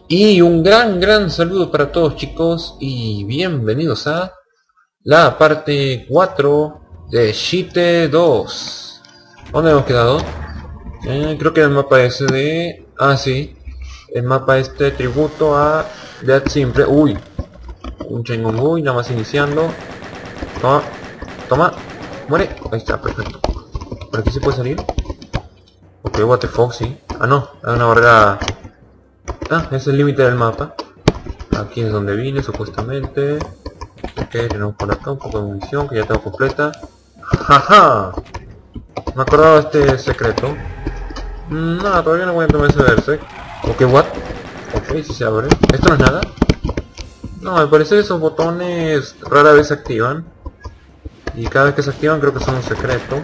Y un gran saludo para todos, chicos, y bienvenidos a la parte 4 de Cheat 2. ¿Dónde hemos quedado? Creo que el mapa ese de... Ah, sí. El mapa este tributo a Dead Simple. Uy. Un Chengunguy, nada más iniciando. Toma. Toma. Muere. Ahí está, perfecto. ¿Por aquí se puede salir? Ok, what the fuck, sí. Ah, no. Hay una barrera... Ah, es el límite del mapa. Aquí es donde vine, supuestamente. Ok, tenemos por acá un poco de munición que ya tengo completa. ¡Jaja! Me acordaba de este secreto. Nada, todavía no voy a tomar ese Berserk. Ok, what? Ok, si se abre. ¿Esto no es nada? No, me parece que esos botones rara vez se activan. Y cada vez que se activan creo que son un secreto.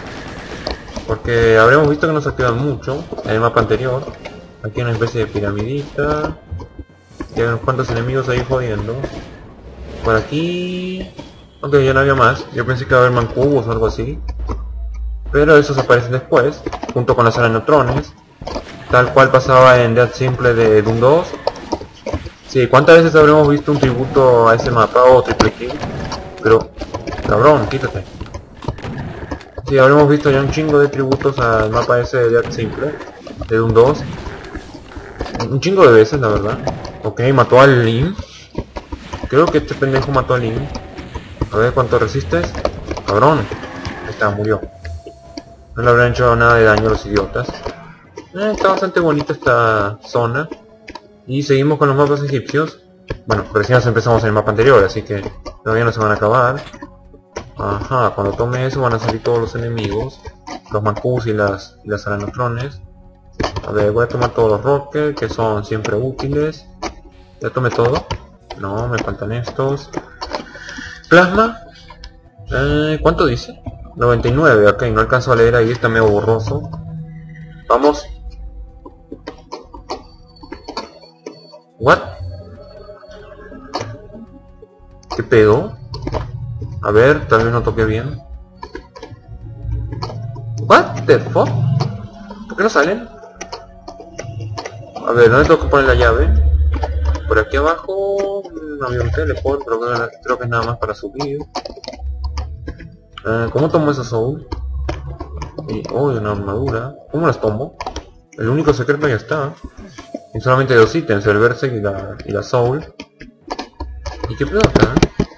Porque habremos visto que no se activan mucho en el mapa anterior. Aquí hay una especie de piramidita. Y hay unos cuantos enemigos ahí jodiendo. Por aquí... Ok, ya no había más. Yo pensé que iba a haber mancubos o algo así. Pero esos aparecen después, junto con las neutrones. Tal cual pasaba en Dead Simple de Doom 2. Sí, ¿cuántas veces habremos visto un tributo a ese mapa o triple kill? Pero... Cabrón, quítate. Sí, habremos visto ya un chingo de tributos al mapa ese de Dead Simple de Doom 2. Un chingo de veces, la verdad. Ok, mató al Lin. Creo que este pendejo mató al Lin. A ver cuánto resistes. Cabrón. Ahí está, murió. No le habrán hecho nada de daño a los idiotas. Está bastante bonita esta zona. Y seguimos con los mapas egipcios. Bueno, recién nos empezamos en el mapa anterior, así que todavía no se van a acabar. Ajá, cuando tome eso van a salir todos los enemigos. Los Mancus y las Aranotrones. A ver, voy a tomar todos los rockets, que son siempre útiles. ¿Ya tomé todo? No, me faltan estos. Plasma. ¿Cuánto dice? 99, ok, no alcanzo a leer ahí, está medio borroso. Vamos. ¿What? ¿Qué pedo? A ver, tal vez no toqué bien. ¿What the fuck? ¿Por qué no salen? A ver, ¿dónde tengo que poner la llave? Por aquí abajo no había un teleport, pero creo que es nada más para subir. ¿Cómo tomo esa soul? Oh, una armadura. ¿Cómo las tomo? El único secreto ya está. Y solamente dos ítems, el Berserk y la soul. ¿Y qué pedo acá?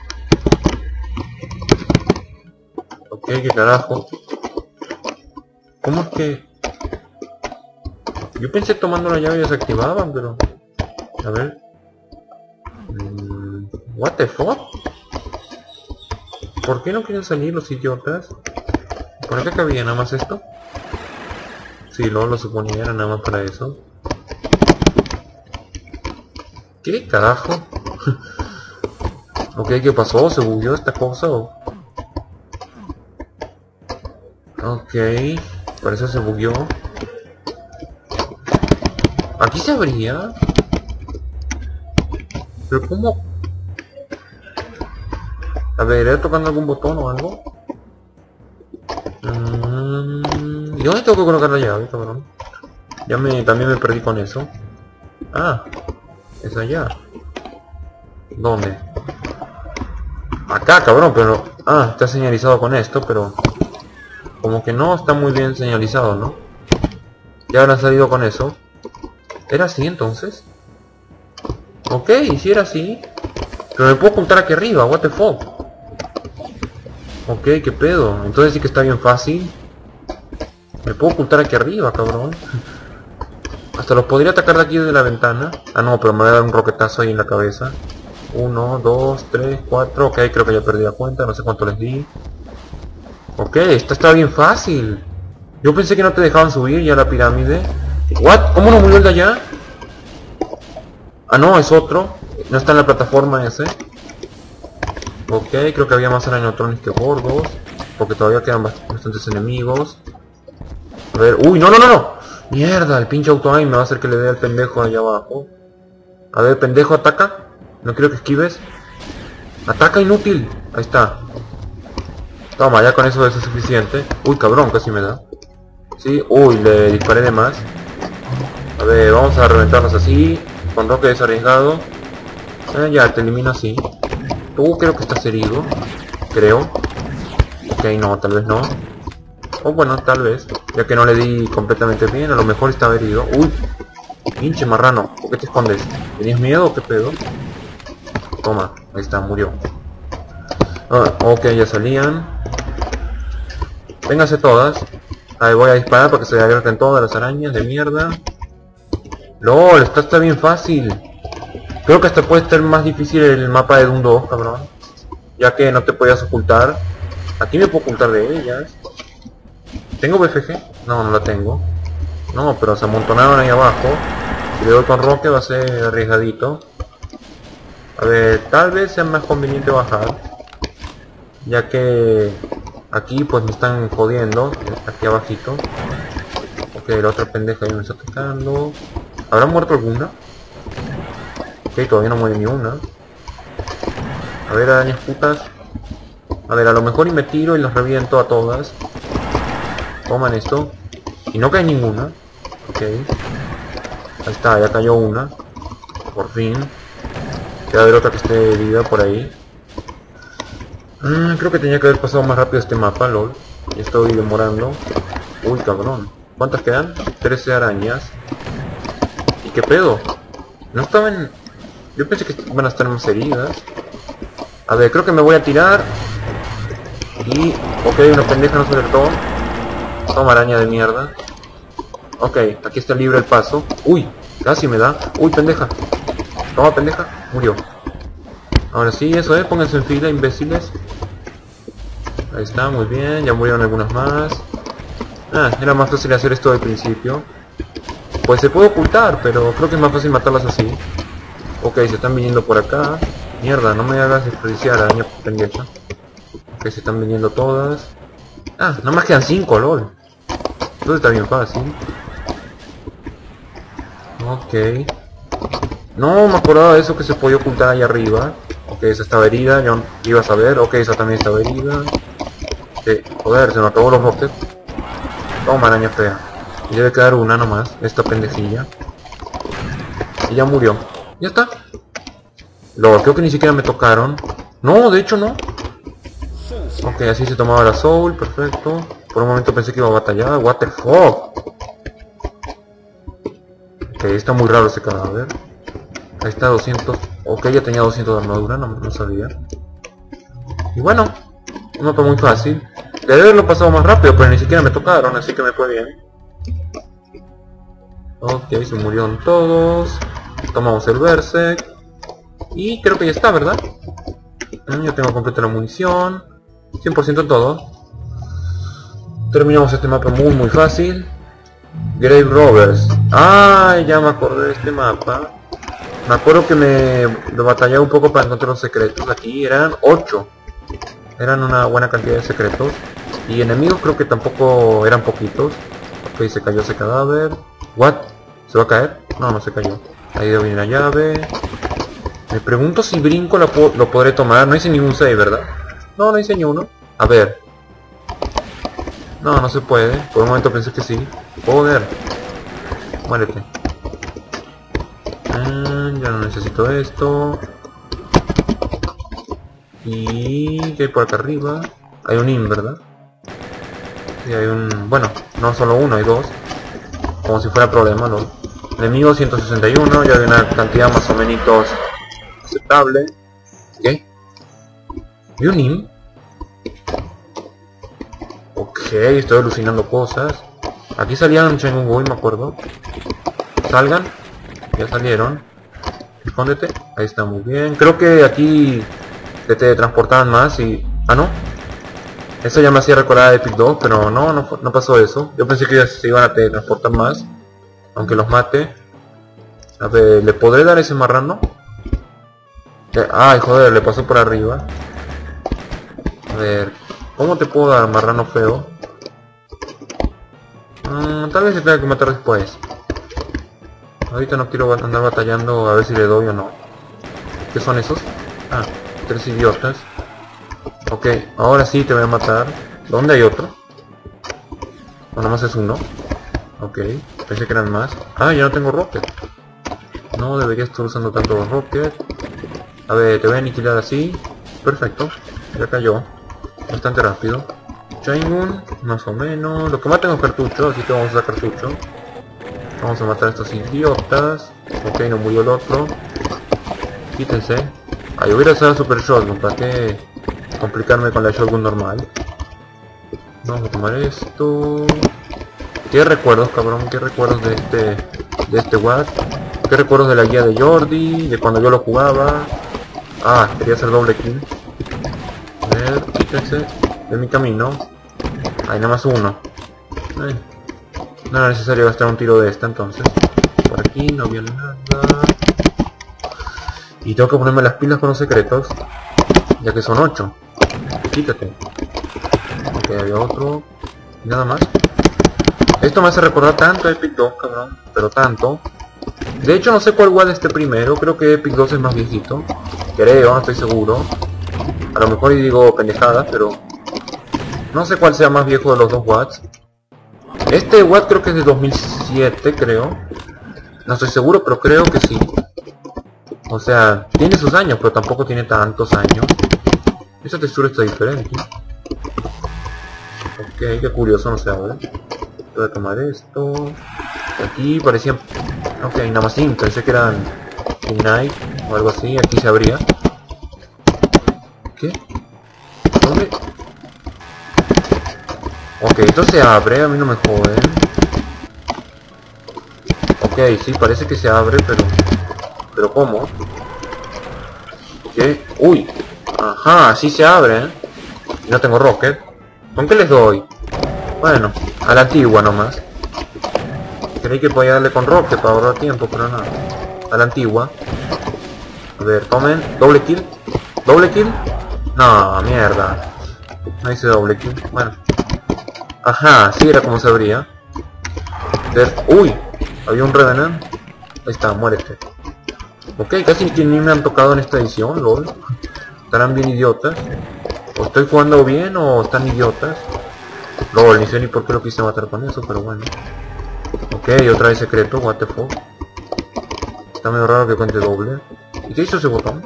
Ok, qué carajo. ¿Cómo es que...? Yo pensé tomando la llave ya se activaban, pero... A ver... What the fuck? ¿Por qué no quieren salir los idiotas? ¿Por acá cabía nada más esto? Sí, luego lo suponía, era nada más para eso. ¿Qué carajo? Ok, ¿qué pasó? ¿Se bugueó esta cosa o...? Ok, parece que se bugueó. ¿Aquí se abría? ¿Pero cómo? A ver, ¿era tocando algún botón o algo? ¿Y dónde tengo que colocar la llave, cabrón? También me perdí con eso. Ah, es allá. ¿Dónde? Acá, cabrón, pero... Ah, está señalizado con esto, pero... Como que no está muy bien señalizado, ¿no? Ya habrán salido con eso. ¿Era así entonces? Ok, si era así. Pero me puedo ocultar aquí arriba, what the fuck. Ok, qué pedo. Entonces sí que está bien fácil. Me puedo ocultar aquí arriba, cabrón. Hasta los podría atacar de aquí desde la ventana. Ah, no, pero me voy a dar un roquetazo ahí en la cabeza. 1, 2, 3, 4. Ok, creo que ya perdí la cuenta. No sé cuánto les di. Ok, esta está bien fácil. Yo pensé que no te dejaban subir ya a la pirámide. ¿What? ¿Cómo no murió el de allá? Ah, no, es otro. No está en la plataforma ese. Ok, creo que había más Aranotrones que gordos. Porque todavía quedan bastantes enemigos. A ver, uy, no. Mierda, el pinche auto aim me va a hacer que le dé al pendejo allá abajo. A ver, pendejo, ataca. No quiero que esquives. Ataca, inútil. Ahí está. Toma, ya con eso es suficiente. Uy, cabrón, casi me da. Sí, uy, le disparé de más. A ver, vamos a reventarnos así. Con Roque es arriesgado. Ya, te elimino así. Tú creo que estás herido. Creo. Ok, no, tal vez no. O bueno, tal vez. Ya que no le di completamente bien, a lo mejor estaba herido. Uy. Pinche marrano. ¿Por qué te escondes? ¿Tenías miedo o qué pedo? Toma, ahí está, murió. Ok, ya salían. Vénganse todas. Ahí voy a disparar para que se abierten todas las arañas de mierda. LOL, está bien fácil. Creo que hasta puede estar más difícil el mapa de Doom 2, cabrón. Ya que no te podías ocultar. Aquí me puedo ocultar de ellas. ¿Tengo BFG? No, no la tengo. No, pero se amontonaron ahí abajo. Si le doy con Roque va a ser arriesgadito. A ver, tal vez sea más conveniente bajar. Ya que aquí pues me están jodiendo. Aquí abajito. Ok, la otra pendeja ahí me está atacando. ¿Habrá muerto alguna? Ok, todavía no muere ni una. A ver, arañas putas. A ver, a lo mejor y me tiro y los reviento a todas. Toman esto. Y no cae ninguna. Ok. Ahí está, ya cayó una. Por fin. Queda haber otra que esté herida por ahí. Creo que tenía que haber pasado más rápido este mapa, lol. Ya estoy demorando. Uy, cabrón. ¿Cuántas quedan? 13 arañas. ¿Y qué pedo? No estaban... Yo pensé que iban a estar más heridas. A ver, creo que me voy a tirar. Y... Ok, una pendeja no se alertó. Toma, araña de mierda. Ok, aquí está libre el paso. Uy, casi me da. Uy, pendeja. Toma, pendeja. Murió. Ahora sí, eso es. Pónganse en fila, imbéciles. Ahí está, muy bien. Ya murieron algunas más. Era más fácil hacer esto al principio. Pues se puede ocultar, pero creo que es más fácil matarlas así. Ok, se están viniendo por acá. Mierda, no me hagas desperdiciar, araña pendeja. Ok, se están viniendo todas. Nada más quedan 5, lol. Entonces está bien fácil. Ok. No me acordaba de eso que se podía ocultar ahí arriba. Ok, esa estaba herida, yo iba a saber. Ok, esa también estaba herida. Joder, se me acabó los rockets. Toma, araña fea. Y debe quedar una nomás, esta pendejilla. Y ya murió. Ya está. Luego, creo que ni siquiera me tocaron. No, de hecho no. Ok, así se tomaba la soul, perfecto. Por un momento pensé que iba a batallar. What the fuck. Ok, está muy raro ese cadáver. Ahí está 200. Ok, ya tenía 200 de armadura, no sabía. Y bueno, un mapa muy fácil. Debe haberlo pasado más rápido, pero ni siquiera me tocaron, así que me fue bien. Ok, se murieron todos. Tomamos el Berserk. Y creo que ya está, ¿verdad? Ya tengo completa la munición. 100% todo. Terminamos este mapa muy fácil. Grave Robbers. Ya me acordé de este mapa. Me acuerdo que me batallaba un poco para encontrar los secretos. Aquí eran 8. Eran una buena cantidad de secretos. Y enemigos creo que tampoco eran poquitos. Ok, se cayó ese cadáver. What? ¿Se va a caer? No, no se cayó. Ahí debe venir la llave. Me pregunto si brinco lo podré tomar. No hice ningún save, ¿verdad? No, no hice ni uno. A ver. No, no se puede. Por un momento pensé que sí. Joder. Muérete. Ya no necesito esto. Y... ¿qué hay por acá arriba? Hay un in, ¿verdad? Sí, hay un... bueno, no solo uno, hay dos. Como si fuera problema, ¿no? Enemigo 161, ya hay una cantidad más o menos aceptable. ¿Qué? ¿Y un in? Ok, estoy alucinando cosas. Aquí salían Shenmue Boy, me acuerdo. Salgan. Ya salieron. Escóndete. Ahí está, muy bien. Creo que aquí te teletransportaban más y... no. Eso ya me hacía recordar a Epic 2, pero no pasó eso. Yo pensé que se iban a teletransportar más. Aunque los mate. A ver, ¿le podré dar ese marrano? Ay, joder, le pasó por arriba. A ver, ¿cómo te puedo dar marrano feo? Tal vez se tenga que matar después. Ahorita no quiero andar batallando a ver si le doy o no. ¿Qué son esos? 3 idiotas. Ok, ahora sí te voy a matar. ¿Dónde hay otro? ¿O nomás es uno? Ok, pensé que eran más. Ya no tengo rocket. No debería estar usando tanto los rockets. A ver, te voy a aniquilar así. Perfecto. Ya cayó. Bastante rápido. Shaingun, más o menos. Lo que más tengo es cartucho, así que vamos a usar cartucho. Vamos a matar a estos idiotas. Ok, no murió el otro. Quítense. Ahí hubiera usado Super Shotgun, ¿para qué complicarme con la Shotgun normal? Vamos a tomar esto. ¿Qué recuerdos, cabrón? ¿Qué recuerdos de este Watt? ¿Qué recuerdos de la guía de Jordi? De cuando yo lo jugaba. Ah, quería hacer doble kill. A ver, quítense de mi camino. Hay nada más uno. No era necesario gastar un tiro de esta entonces. Por aquí no había nada. Y tengo que ponerme las pilas con los secretos. Ya que son 8. Quítate. Ok, había otro. Y nada más. Esto me hace recordar tanto a Epic 2, cabrón. Pero tanto. De hecho no sé cuál Watt esté primero. Creo que Epic 2 es más viejito. Creo, no estoy seguro. A lo mejor digo pendejadas, pero... no sé cuál sea más viejo de los dos Watts. Este Watt creo que es de 2007, creo. No estoy seguro, pero creo que sí. O sea, tiene sus años, pero tampoco tiene tantos años. Esa textura está diferente. Ok, qué curioso, no se abre. Voy a tomar esto. Aquí parecían... ok, nada más sí, pensé que eran Night o algo así. Aquí se abría. ¿Qué? ¿Dónde? Ok, esto se abre, a mí no me joden. Ok, sí, parece que se abre, pero ¿cómo? ¿Qué? ¡Uy! Ajá, sí se abre, ¿eh? Y no tengo rocket. ¿Con qué les doy? Bueno, a la antigua nomás. Creí que podía darle con rocket para ahorrar tiempo, pero no. A la antigua. A ver, tomen. ¿Doble kill? ¿Doble kill? No, mierda. No hice doble kill. Bueno. Ajá, sí era como se abría. ¡Uy! Había un Revenant. Ahí está, muérete. Ok, casi ni me han tocado en esta edición, lol. Estarán bien idiotas. O estoy jugando bien o están idiotas. Lol, ni sé ni por qué lo quise matar con eso, pero bueno. Ok, otra vez secreto, what the fuck. Está medio raro que cuente doble. ¿Y qué hizo ese botón?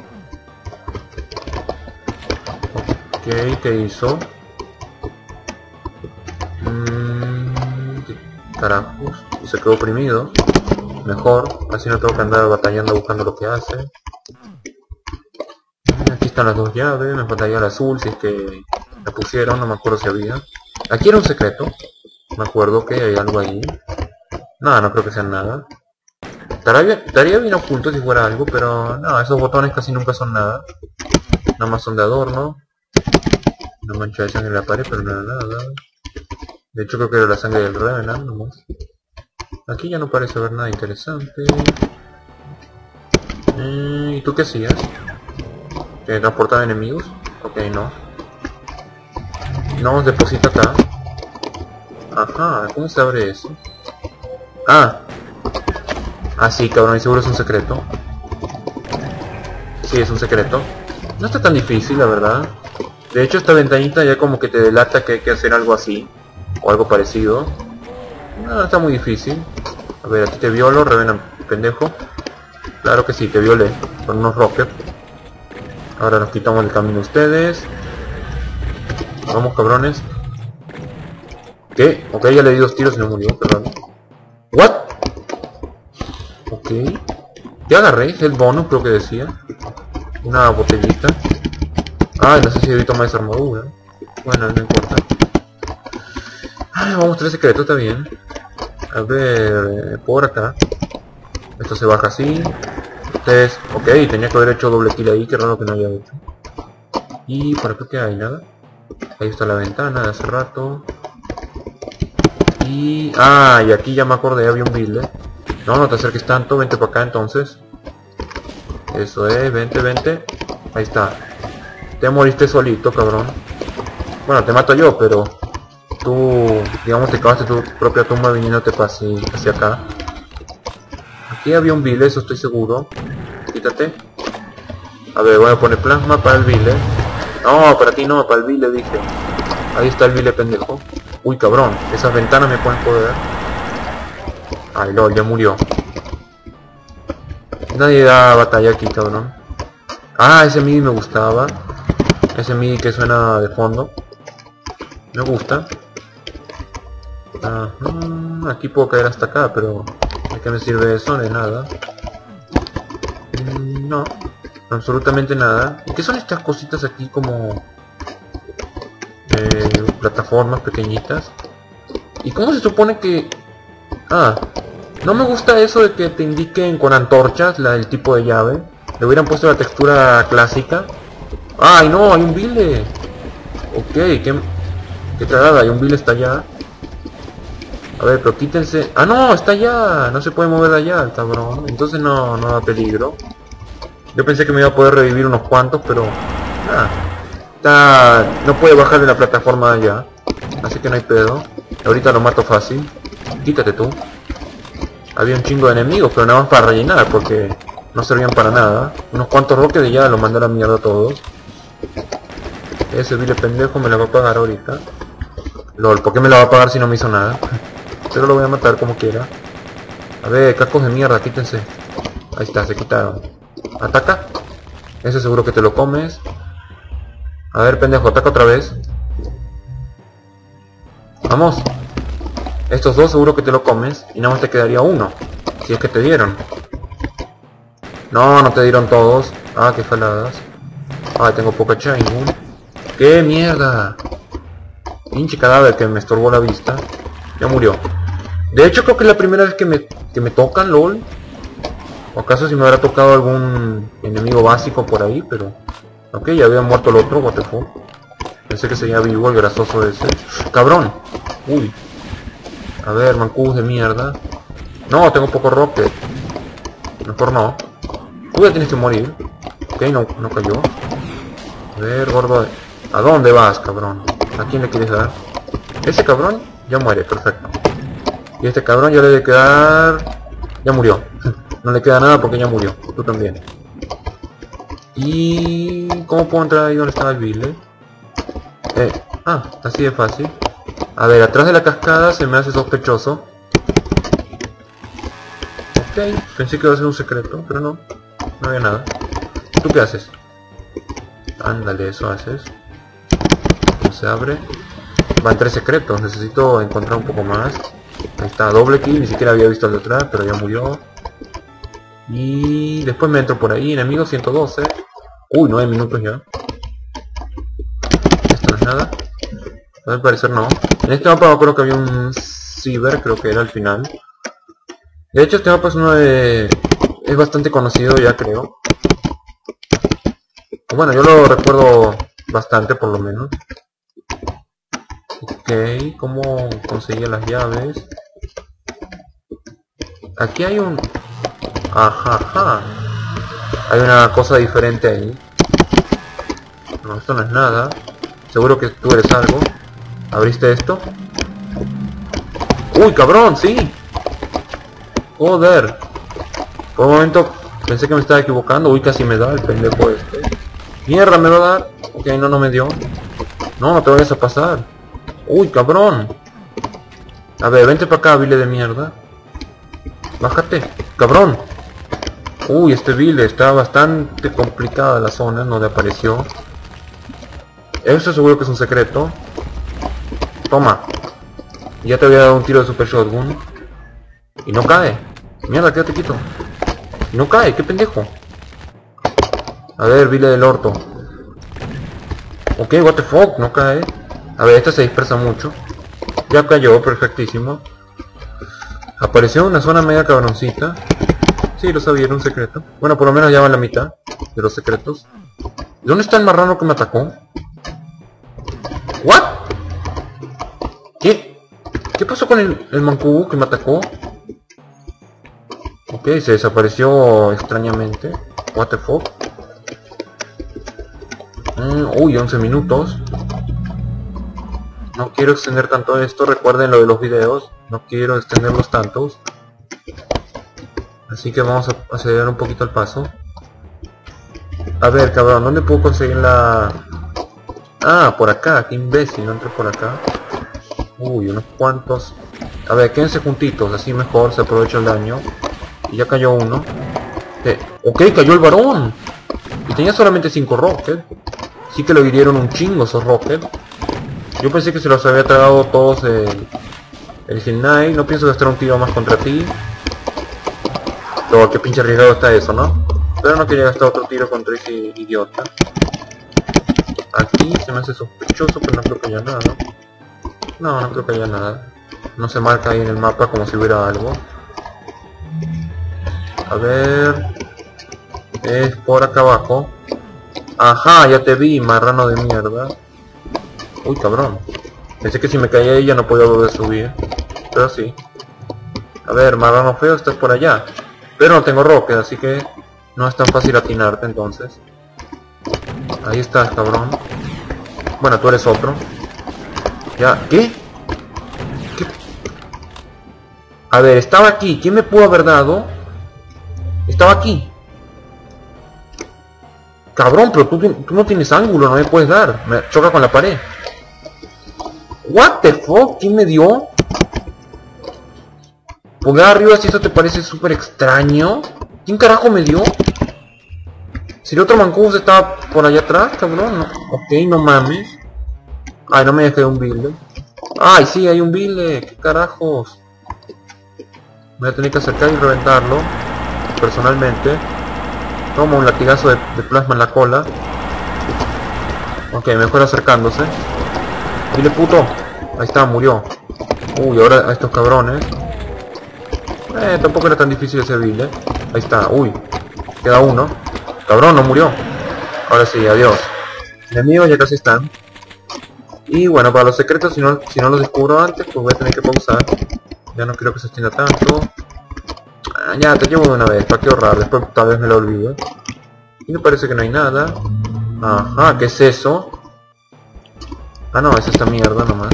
Ok, ¿qué hizo? ¿Qué carajos? Se quedó oprimido. Mejor, así no tengo que andar batallando buscando lo que hace. Aquí están las dos llaves, me faltaría el azul si es que la pusieron, no me acuerdo si había. Aquí era un secreto, me acuerdo que hay algo ahí. Nada, no creo que sea nada. Estaría bien oculto si fuera algo, pero no, esos botones casi nunca son nada. Nada más son de adorno. Una mancha de sangre en la pared, pero no era nada. De hecho creo que era la sangre del Revenant nomás. Aquí ya no parece haber nada interesante. ¿Y tú qué hacías? ¿Te transportaba enemigos? Ok, no. No, deposita acá. Ajá, ¿cómo se abre eso? Ah. Ah, sí, cabrón, y seguro es un secreto. Sí, es un secreto. No está tan difícil, la verdad. De hecho, esta ventanita ya como que te delata que hay que hacer algo así. O algo parecido. No, está muy difícil. A ver, aquí te violo, Revenant, pendejo. Claro que sí, te violé. Con unos rockets. Ahora nos quitamos el camino a ustedes. Vamos, cabrones. ¿Qué? Ok, ya le di 2 tiros y no murió, perdón. ¿What? Ok. ¿Qué agarré? El bonus, creo que decía. Una botellita. Ah, no sé si debí tomar esa armadura. Bueno, no importa. Vamos a mostrar el secreto, está bien. A ver, por acá. Esto se baja así. Ustedes, ok, tenía que haber hecho doble kill ahí, qué raro que no haya hecho. Y por acá que hay, nada. Ahí está la ventana de hace rato. Y... ah, y aquí ya me acordé, había un builder. No, no te acerques tanto, vente para acá entonces. Eso es, vente, vente. Ahí está. Te moriste solito, cabrón. Bueno, te mato yo, pero... tú, digamos, te cavaste tu propia tumba viniéndote hacia acá. Aquí había un bile, eso estoy seguro. Quítate. A ver, voy a poner plasma para el bile. No, para ti no, para el bile dije. Ahí está el bile, pendejo. Uy, cabrón, esas ventanas me pueden joder. Ay, lol, ya murió. Nadie da batalla aquí, cabrón. Ah, ese MIDI me gustaba. Ese MIDI que suena de fondo. Me gusta. Aquí puedo caer hasta acá, pero ¿de qué me sirve eso? De nada. No, absolutamente nada. ¿Y qué son estas cositas aquí como plataformas pequeñitas? ¿Y cómo se supone que...? No me gusta eso de que te indiquen con antorchas el tipo de llave. Le hubieran puesto la textura clásica. ¡Ay, no! Hay un bile. Ok, qué cagada, hay un bile está allá. A ver, pero quítense... ¡Ah, no! Está allá. No se puede mover de allá el cabrón. Entonces no da peligro. Yo pensé que me iba a poder revivir unos cuantos, pero... no puede bajar de la plataforma de allá. Así que no hay pedo. Ahorita lo mato fácil. Quítate tú. Había un chingo de enemigos, pero nada más para rellenar, porque no servían para nada. Unos cuantos roques y ya los mandé a la mierda a todos. Ese vile pendejo me la va a pagar ahorita. LOL, ¿por qué me la va a pagar si no me hizo nada? Pero lo voy a matar como quiera. A ver, cascos de mierda, quítense. Ahí está, se quitaron. Ataca. Ese seguro que te lo comes. A ver, pendejo, ataca otra vez. Vamos. Estos dos seguro que te lo comes. Y nada más te quedaría uno. Si es que te dieron. No te dieron todos. Ah, qué jaladas. Ah, tengo poca chaingun. ¡Qué mierda! Pinche cadáver que me estorbó la vista. Ya murió. De hecho creo que es la primera vez que me tocan, LOL. ¿O acaso si me habrá tocado algún enemigo básico por ahí? Pero... Ok, ya había muerto el otro, what the fuck. Pensé que sería vivo el grasoso ese. ¡Cabrón! Uy. A ver, mancubos de mierda. No, tengo poco rocket. Mejor no. Tú ya tienes que morir. Ok, no cayó. A ver, gordo. ¿A dónde vas, cabrón? ¿A quién le quieres dar? Ese cabrón ya muere, perfecto. Y este cabrón ya le debe quedar... Ya murió. No le queda nada porque ya murió. Tú también. ¿Y cómo puedo entrar ahí donde estaba el bile? Así de fácil. A ver, atrás de la cascada se me hace sospechoso. Ok, pensé que iba a ser un secreto, pero no había nada. ¿Tú qué haces? Ándale, eso haces. No se abre. Van 3 secretos, necesito encontrar un poco más. Ahí está, doble kill, ni siquiera había visto el de atrás, pero ya murió. Y después me entro por ahí, enemigo 112. Uy, 9 minutos ya. Esto no es nada. Al parecer no. En este mapa me acuerdo que había un ciber, creo que era al final. De hecho este mapa es es bastante conocido ya, creo. Bueno, yo lo recuerdo bastante por lo menos. Ok, ¿cómo conseguía las llaves? Aquí hay un... Ajá. Hay una cosa diferente ahí. No, esto no es nada. Seguro que tú eres algo. ¿Abriste esto? ¡Uy, cabrón! ¡Sí! ¡Joder! Por un momento pensé que me estaba equivocando. Uy, casi me da el pendejo este. ¡Mierda, me va a dar! Ok, no me dio. No te vayas a pasar. ¡Uy, cabrón! A ver, vente para acá, vile de mierda. Bájate, cabrón. Uy, este vile está bastante complicada la zona donde apareció. Eso seguro que es un secreto. Toma. Ya te había dado un tiro de super shotgun. Y no cae. Mierda, quédate quieto. Y no cae, qué pendejo. A ver, vile del orto. Ok, what the fuck, no cae. A ver, esta se dispersa mucho. Ya cayó, perfectísimo. Apareció una zona media cabroncita. Sí, lo sabía, era un secreto. Bueno, por lo menos ya va en la mitad de los secretos. ¿Dónde está el marrano que me atacó? ¿What? ¿Qué pasó con el mancubo que me atacó? Ok, se desapareció extrañamente. What the fuck? Uy, 11 minutos. No quiero extender tanto esto, recuerden lo de los videos. No quiero extenderlos tantos. Así que vamos a acelerar un poquito el paso. A ver, cabrón, ¿dónde puedo conseguir la...? Ah, por acá, qué imbécil, no entré por acá. Uy, unos cuantos. A ver, quédense juntitos, así mejor se aprovecha el daño. Y ya cayó uno. Ok, cayó el varón. Y tenía solamente 5 rockets. Sí que lo hirieron un chingo esos rockets. Yo pensé que se los había tragado todos el Hill Knight. No pienso gastar un tiro más contra ti. Pero qué pinche arriesgado está eso, ¿no? Pero no quería gastar otro tiro contra ese idiota. Aquí se me hace sospechoso, pero no creo que haya nada. No, no creo que haya nada. No se marca ahí en el mapa como si hubiera algo. A ver... Es por acá abajo. Ajá, ya te vi, marrano de mierda. Uy, cabrón. Pensé que si me caía ahí ya no podía volver a subir. Pero sí. A ver, marrano feo, estás por allá. Pero no tengo rocket, así que no es tan fácil atinarte entonces. Ahí estás, cabrón. Bueno, tú eres otro. Ya, ¿qué? ¿Qué? A ver, estaba aquí. ¿Quién me pudo haber dado? Estaba aquí. Cabrón, pero tú no tienes ángulo, no me puedes dar. Me choca con la pared. What the fuck, ¿quién me dio? Pulgar arriba si eso te parece súper extraño. ¿Quién carajo me dio? Si el otro Mancubus estaba por allá atrás, cabrón. No. Ok, no mames. Ay, no me dejé un build. Ay, sí, hay un build. ¿Qué carajos? Me voy a tener que acercar y reventarlo. Personalmente. Toma un latigazo de plasma en la cola. Ok, mejor acercándose. Dile puto. Ahí está, murió. Uy, ahora a estos cabrones. Tampoco era tan difícil ese build, Ahí está, uy. Queda uno. Cabrón, no murió. Ahora sí, adiós. Enemigos ya casi están. Y bueno, para los secretos, si no los descubro antes, pues voy a tener que pausar. Ya no quiero que se extienda tanto. Ya, te llevo de una vez, para qué ahorrar, después tal vez me lo olvido. Y me parece que no hay nada. Ajá, ¿qué es eso? Ah, no, es esta mierda nomás.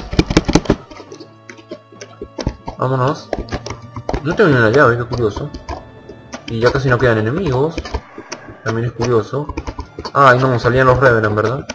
Vámonos. No tengo ni una llave, qué curioso. Y ya casi no quedan enemigos. También es curioso. Ah, y no, salían los Revenant, ¿verdad?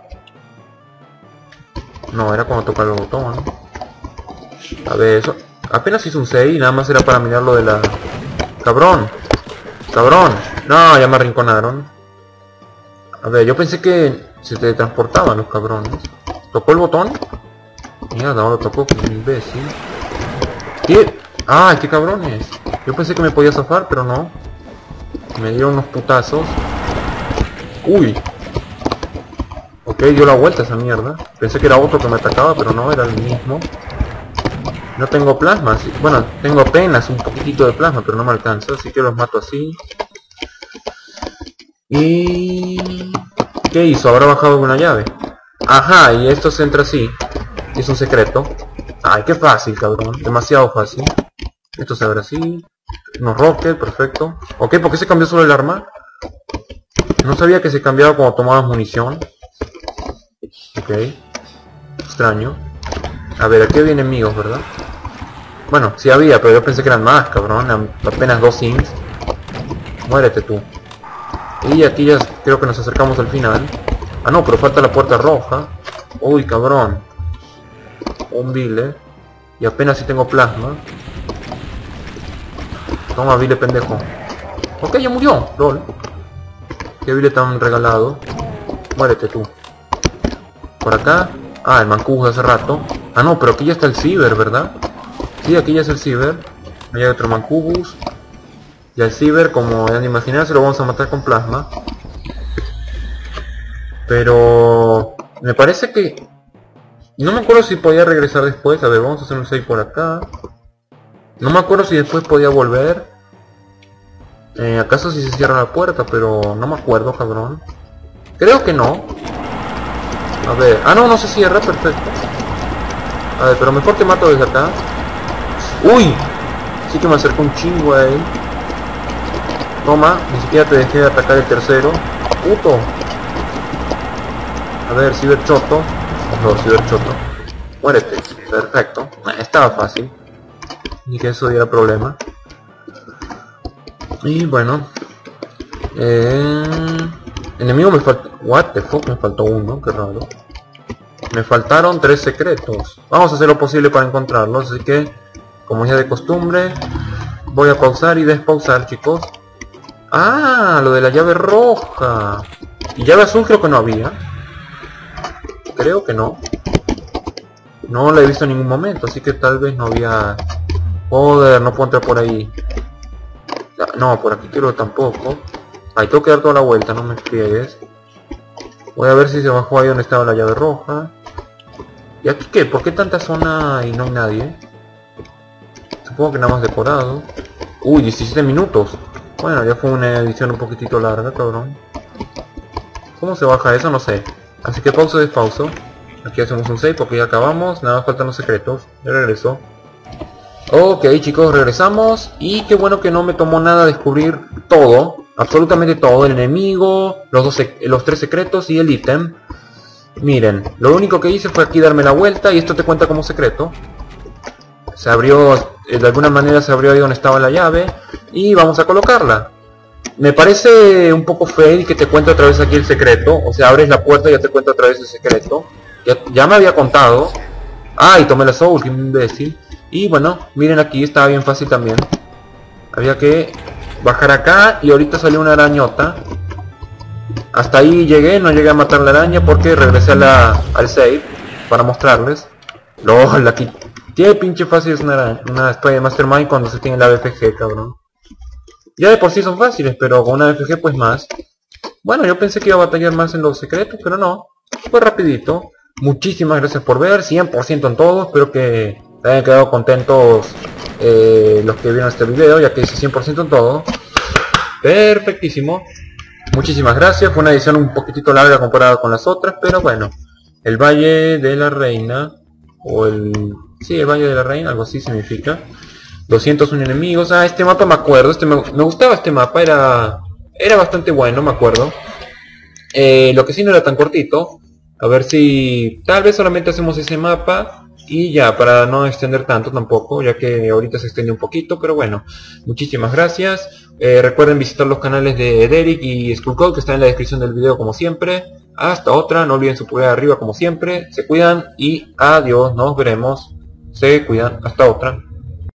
No, era cuando tocar el botón. A ver, eso... Apenas hice un 6 y nada más era para mirar lo de la... ¡Cabrón! ¡Cabrón! No, ya me arrinconaron. A ver, yo pensé que se teletransportaban los cabrones. ¿Tocó el botón? Mierda, no lo tocó, que imbécil. ¿Qué? ¡Ah, qué cabrones! Yo pensé que me podía zafar, pero no. Me dieron unos putazos. ¡Uy! Ok, dio la vuelta esa mierda. Pensé que era otro que me atacaba, pero no, era el mismo. No tengo plasma, sí. Bueno, tengo apenas un poquitito de plasma, pero no me alcanza, así que los mato así. Y... ¿qué hizo? ¿Habrá bajado una llave? Ajá, y esto se entra así. Es un secreto. Ay, qué fácil, cabrón. Demasiado fácil. Esto se abre así. Unos rockets, perfecto. Ok, ¿por qué se cambió solo el arma? No sabía que se cambiaba cuando tomabas munición. Ok. Extraño. A ver, aquí había enemigos, ¿verdad? Bueno, sí había, pero yo pensé que eran más, cabrón. Apenas 2 sims. Muérete tú. Y aquí ya creo que nos acercamos al final. Ah, no, pero falta la puerta roja. Uy, cabrón. Un bile. Y apenas si tengo plasma. Toma, bile pendejo. Ok, ya murió. LOL. Qué bile tan regalado. Muérete tú. Por acá. Ah, el Mancubus de hace rato. Ah, no, pero aquí ya está el Ciber, ¿verdad? Sí, aquí ya es el Ciber. Ahí hay otro Mancubus. Y al Ciber, como han de imaginar, se lo vamos a matar con plasma. Pero... me parece que... no me acuerdo si podía regresar después. A ver, vamos a hacer un save por acá. No me acuerdo si después podía volver. ¿Acaso si se cierra la puerta? Pero no me acuerdo, cabrón. Creo que no. A ver... ah, no, no se cierra, perfecto. A ver, pero mejor te mato desde acá. ¡Uy! Sí que me acercó un chingo a él. Toma, ni siquiera te dejé de atacar el tercero. ¡Puto! A ver, Ciberchoto. No, Ciberchoto. Muérete. Perfecto. Estaba fácil. Ni que eso diera problema. Y bueno. Enemigo me faltó... what the fuck, me faltó uno, qué raro. Me faltaron 3 secretos. Vamos a hacer lo posible para encontrarlos, así que... como ya de costumbre... voy a pausar y despausar, chicos. Ah, lo de la llave roja. Y llave azul creo que no había. Creo que no. No la he visto en ningún momento, así que tal vez no había... Joder, no puedo entrar por ahí. No, por aquí quiero tampoco. Ahí tengo que dar toda la vuelta, no me friegues. Voy a ver si se bajó ahí donde estaba la llave roja. ¿Y aquí qué? ¿Por qué tanta zona y no hay nadie? Supongo que nada más decorado. Uy, 17 minutos. Bueno, ya fue una edición un poquitito larga, cabrón. ¿Cómo se baja eso? No sé. Así que pauso y despauso. Aquí hacemos un save porque ya acabamos. Nada más faltan los secretos. Ya regreso. Ok, chicos, regresamos. Y qué bueno que no me tomó nada descubrir todo. Absolutamente todo. El enemigo, los 3 secretos y el ítem. Miren, lo único que hice fue aquí darme la vuelta. Y esto te cuenta como secreto. Se abrió, de alguna manera se abrió ahí donde estaba la llave. Y vamos a colocarla. Me parece un poco fail que te cuente otra vez aquí el secreto. O sea, abres la puerta y ya te cuenta otra vez el secreto. Ya me había contado. Ah, y tomé la soul, que imbécil. Y bueno, miren aquí, estaba bien fácil también. Había que bajar acá y ahorita salió una arañota. Hasta ahí llegué, no llegué a matar la araña porque regresé al save para mostrarles. LOL, aquí. Qué pinche fácil es una espada de Mastermind cuando se tiene la BFG, cabrón. Ya de por sí son fáciles, pero con una BFG pues más. Bueno, yo pensé que iba a batallar más en los secretos, pero no. Fue rapidito. Muchísimas gracias por ver, 100% en todo. Espero que se hayan quedado contentos los que vieron este video, ya que hice 100% en todo. Perfectísimo. Muchísimas gracias. Fue una edición un poquitito larga comparada con las otras, pero bueno. El Valle de la Reina, o sí, el Valle de la Reina, algo así significa. 201 enemigos. Ah, este mapa me acuerdo. Me gustaba este mapa, era bastante bueno, me acuerdo. Lo que sí no era tan cortito. A ver si tal vez solamente hacemos ese mapa y ya, para no extender tanto tampoco, ya que ahorita se extiende un poquito, pero bueno, muchísimas gracias. Recuerden visitar los canales de Derek y Skullcode que están en la descripción del video como siempre. Hasta otra, no olviden su pulgar arriba como siempre. Se cuidan y adiós, nos veremos. Se cuidan, hasta otra.